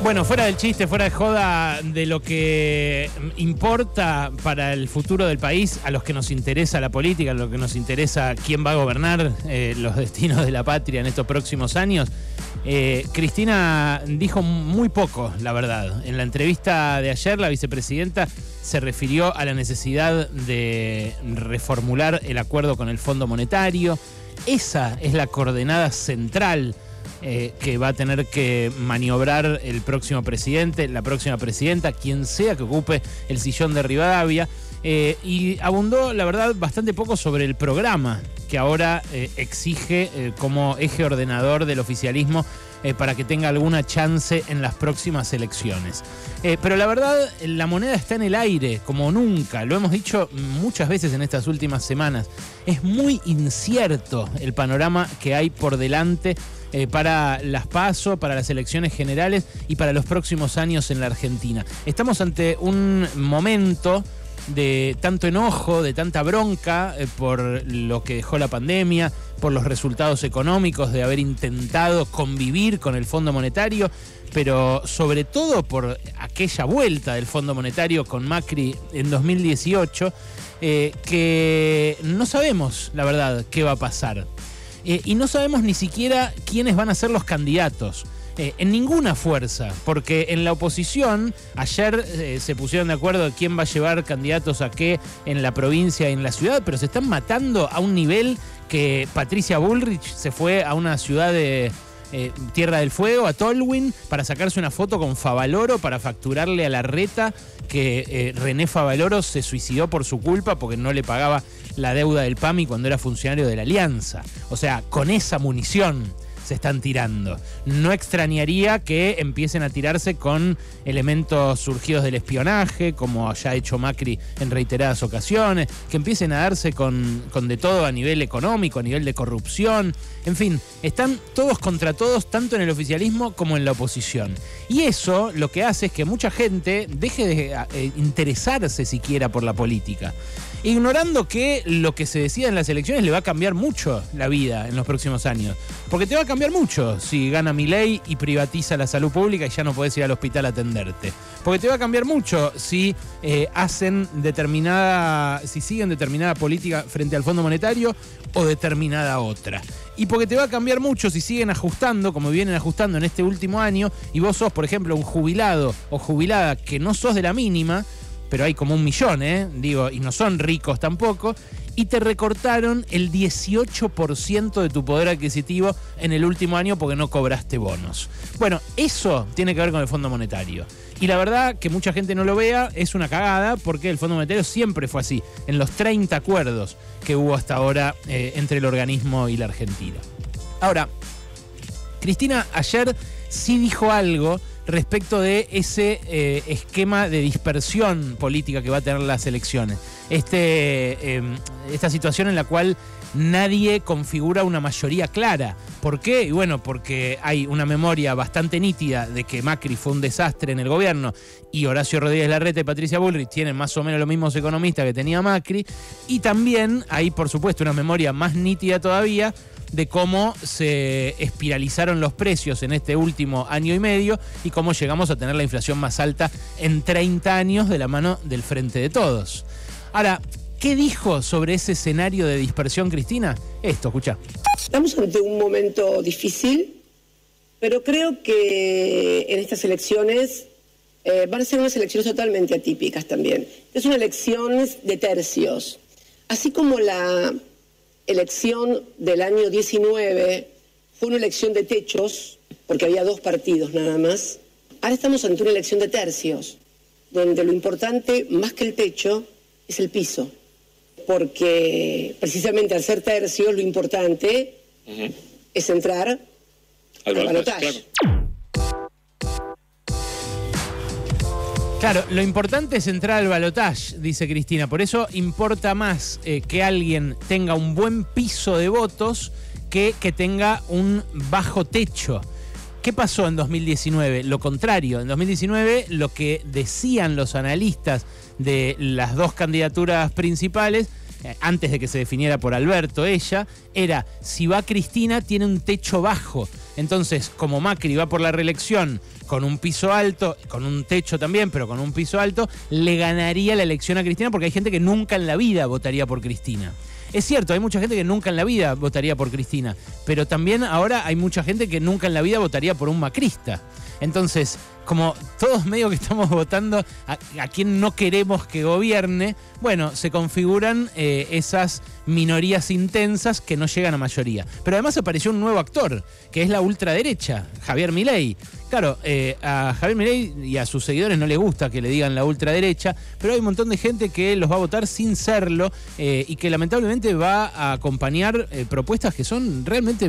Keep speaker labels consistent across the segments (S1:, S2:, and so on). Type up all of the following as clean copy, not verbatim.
S1: Bueno, fuera del chiste, fuera de joda, de lo que importa para el futuro del país, a los que nos interesa la política, a los que nos interesa quién va a gobernar los destinos de la patria en estos próximos años, Cristina dijo muy poco, la verdad. En la entrevista de ayer, la vicepresidenta se refirió a la necesidad de reformular el acuerdo con el Fondo Monetario. Esa es la coordenada central que va a tener que maniobrar el próximo presidente, la próxima presidenta, quien sea que ocupe el sillón de Rivadavia, y abundó, la verdad, bastante poco sobre el programa que ahora exige como eje ordenador del oficialismo para que tenga alguna chance en las próximas elecciones. Pero la verdad, la moneda está en el aire, como nunca. Lo hemos dicho muchas veces en estas últimas semanas. Es muy incierto el panorama que hay por delante para las PASO, para las elecciones generales y para los próximos años en la Argentina. Estamos ante un momento de tanto enojo, de tanta bronca por lo que dejó la pandemia, por los resultados económicos de haber intentado convivir con el Fondo Monetario, pero sobre todo por aquella vuelta del Fondo Monetario con Macri en 2018, que no sabemos, la verdad, qué va a pasar. Y no sabemos ni siquiera quiénes van a ser los candidatos. En ninguna fuerza, porque en la oposición ayer se pusieron de acuerdo de quién va a llevar candidatos a qué en la provincia y en la ciudad, pero se están matando a un nivel que Patricia Bullrich se fue a una ciudad de Tierra del Fuego, a Tolwyn, para sacarse una foto con Favaloro para facturarle a Larreta que René Favaloro se suicidó por su culpa porque no le pagaba la deuda del PAMI cuando era funcionario de la Alianza. O sea, con esa munición se están tirando. No extrañaría que empiecen a tirarse con elementos surgidos del espionaje, como ya ha hecho Macri en reiteradas ocasiones, que empiecen a darse con de todo a nivel económico, a nivel de corrupción. En fin, están todos contra todos, tanto en el oficialismo como en la oposición. Y eso lo que hace es que mucha gente deje de interesarse siquiera por la política, ignorando que lo que se decida en las elecciones le va a cambiar mucho la vida en los próximos años. Porque te va a cambiar mucho si gana Milei y privatiza la salud pública y ya no podés ir al hospital a atenderte. Porque te va a cambiar mucho si siguen determinada política frente al Fondo Monetario o determinada otra. Y porque te va a cambiar mucho si siguen ajustando, como vienen ajustando en este último año, y vos sos, por ejemplo, un jubilado o jubilada que no sos de la mínima, pero hay como 1 millón, y no son ricos tampoco, y te recortaron el 18% de tu poder adquisitivo en el último año porque no cobraste bonos. Bueno, eso tiene que ver con el Fondo Monetario. Y la verdad, que mucha gente no lo vea, es una cagada, porque el Fondo Monetario siempre fue así, en los 30 acuerdos que hubo hasta ahora entre el organismo y la Argentina. Ahora, Cristina ayer sí dijo algo respecto de ese esquema de dispersión política que va a tener las elecciones. Esta situación en la cual nadie configura una mayoría clara. ¿Por qué? Y bueno, porque hay una memoria bastante nítida de que Macri fue un desastre en el gobierno y Horacio Rodríguez Larreta y Patricia Bullrich tienen más o menos los mismos economistas que tenía Macri. Y también hay, por supuesto, una memoria más nítida todavía de cómo se espiralizaron los precios en este último año y medio y cómo llegamos a tener la inflación más alta en 30 años de la mano del Frente de Todos. Ahora, ¿qué dijo sobre ese escenario de dispersión Cristina? Esto, escuchá.
S2: Estamos ante un momento difícil, pero creo que en estas elecciones van a ser unas elecciones totalmente atípicas también. Es una elección de tercios. Así como la elección del año 19 fue una elección de techos, porque había 2 partidos nada más. Ahora estamos ante una elección de tercios, donde lo importante, más que el techo, es el piso. Porque precisamente al ser tercios, lo importante es entrar al balotaje.
S1: Claro, lo importante es entrar al balotaje, dice Cristina. Por eso importa más que alguien tenga un buen piso de votos que tenga un bajo techo. ¿Qué pasó en 2019? Lo contrario. En 2019 lo que decían los analistas de las 2 candidaturas principales, antes de que se definiera por Alberto ella, era: si va Cristina tiene un techo bajo. Entonces, como Macri va por la reelección con un piso alto, con un techo también, pero con un piso alto, le ganaría la elección a Cristina porque hay gente que nunca en la vida votaría por Cristina. Es cierto, hay mucha gente que nunca en la vida votaría por Cristina, pero también ahora hay mucha gente que nunca en la vida votaría por un macrista. Entonces, como todos medio que estamos votando a quien no queremos que gobierne, bueno, se configuran esas minorías intensas que no llegan a mayoría. Pero además apareció un nuevo actor, que es la ultraderecha, Javier Milei. Claro, a Javier Milei y a sus seguidores no les gusta que le digan la ultraderecha, pero hay un montón de gente que los va a votar sin serlo y que lamentablemente va a acompañar propuestas que son realmente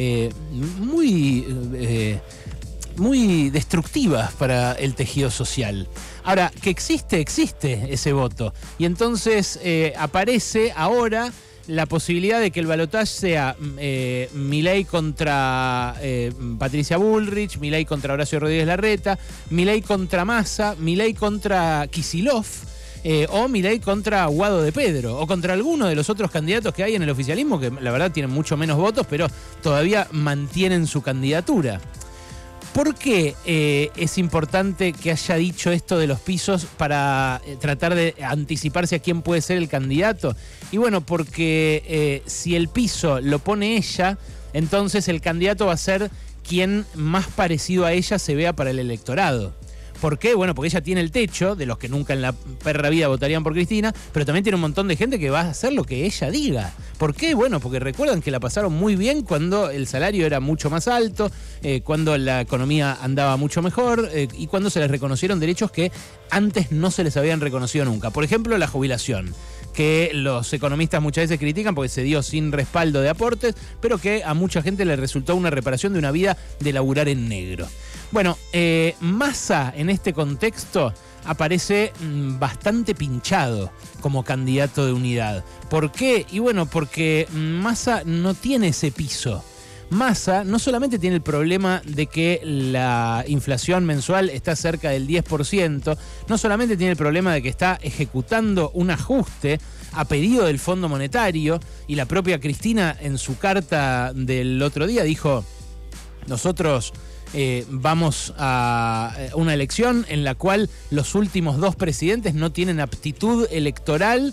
S1: muy destructivas para el tejido social. Ahora, que existe ese voto. Y entonces aparece ahora la posibilidad de que el balotaje sea Milei contra Patricia Bullrich, Milei contra Horacio Rodríguez Larreta, Milei contra Massa, Milei contra Kicillof, o Milei contra Guado de Pedro, o contra alguno de los otros candidatos que hay en el oficialismo, que la verdad tienen mucho menos votos, pero todavía mantienen su candidatura. ¿Por qué es importante que haya dicho esto de los pisos para tratar de anticiparse a quién puede ser el candidato? Y bueno, porque si el piso lo pone ella, entonces el candidato va a ser quien más parecido a ella se vea para el electorado. ¿Por qué? Bueno, porque ella tiene el techo de los que nunca en la perra vida votarían por Cristina, pero también tiene un montón de gente que va a hacer lo que ella diga. ¿Por qué? Bueno, porque recuerdan que la pasaron muy bien cuando el salario era mucho más alto, cuando la economía andaba mucho mejor y cuando se les reconocieron derechos que antes no se les habían reconocido nunca. Por ejemplo, la jubilación, que los economistas muchas veces critican porque se dio sin respaldo de aportes, pero que a mucha gente le resultó una reparación de una vida de laburar en negro. Bueno, Massa en este contexto aparece bastante pinchado como candidato de unidad. ¿Por qué? Y bueno, porque Massa no tiene ese piso. Massa no solamente tiene el problema de que la inflación mensual está cerca del 10%, no solamente tiene el problema de que está ejecutando un ajuste a pedido del Fondo Monetario, y la propia Cristina en su carta del otro día dijo: nosotros vamos a una elección en la cual los últimos dos presidentes no tienen aptitud electoral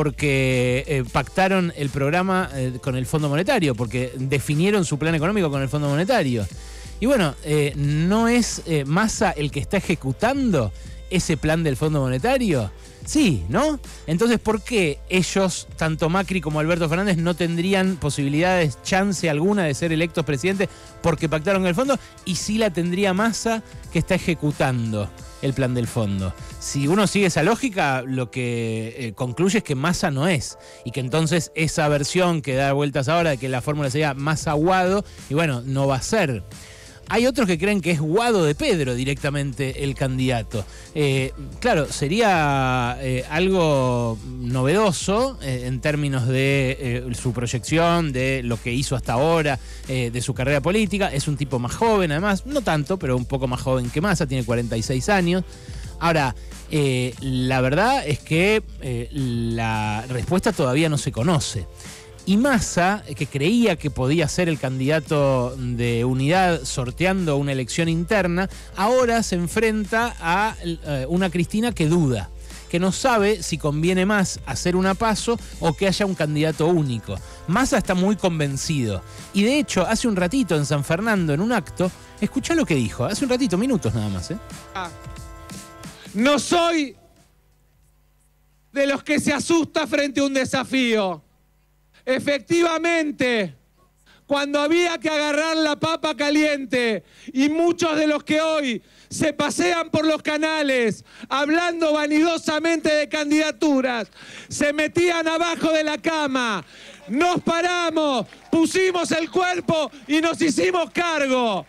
S1: porque pactaron el programa con el Fondo Monetario, porque definieron su plan económico con el Fondo Monetario. Y bueno, ¿no es Massa el que está ejecutando ese plan del Fondo Monetario? Sí, ¿no? Entonces, ¿por qué ellos, tanto Macri como Alberto Fernández, no tendrían posibilidades, chance alguna de ser electos presidentes porque pactaron el fondo? Y sí la tendría Massa, que está ejecutando el plan del fondo. Si uno sigue esa lógica, lo que concluye es que Massa no es. Y que entonces esa versión que da vueltas ahora de que la fórmula sería Massa-Guado, y bueno, no va a ser. Hay otros que creen que es Guado de Pedro directamente el candidato. Claro, sería algo novedoso en términos de su proyección, de lo que hizo hasta ahora, de su carrera política. Es un tipo más joven, además, no tanto, pero un poco más joven que Massa, tiene 46 años. Ahora, la verdad es que la respuesta todavía no se conoce. Y Massa, que creía que podía ser el candidato de unidad sorteando una elección interna, ahora se enfrenta a una Cristina que duda, que no sabe si conviene más hacer una PASO o que haya un candidato único. Massa está muy convencido. Y de hecho, hace un ratito en San Fernando, en un acto, escuchá lo que dijo. Hace un ratito, minutos nada más.
S3: No soy de los que se asusta frente a un desafío. Efectivamente, cuando había que agarrar la papa caliente y muchos de los que hoy se pasean por los canales hablando vanidosamente de candidaturas, se metían abajo de la cama, nos paramos, pusimos el cuerpo y nos hicimos cargo.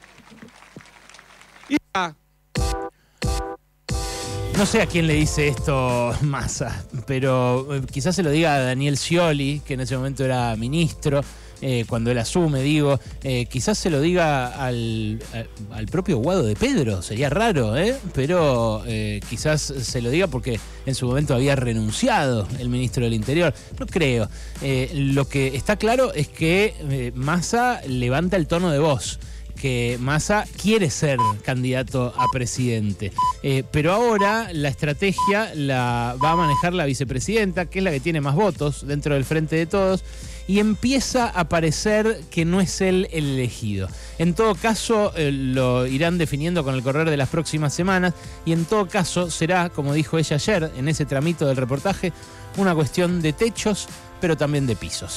S1: No sé a quién le dice esto Massa, pero quizás se lo diga a Daniel Scioli, que en ese momento era ministro, cuando él asume, digo. Quizás se lo diga al propio Guado de Pedro, sería raro, pero quizás se lo diga porque en su momento había renunciado el ministro del Interior. No creo. Lo que está claro es que Massa levanta el tono de voz, que Massa quiere ser candidato a presidente. Pero ahora la estrategia la va a manejar la vicepresidenta, que es la que tiene más votos dentro del Frente de Todos, y empieza a parecer que no es él el elegido. En todo caso, lo irán definiendo con el correr de las próximas semanas, y en todo caso será, como dijo ella ayer en ese tramito del reportaje, una cuestión de techos, pero también de pisos.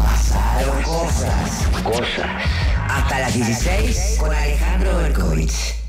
S4: Pasaron cosas. Hasta las 16 con Alejandro Berkovich.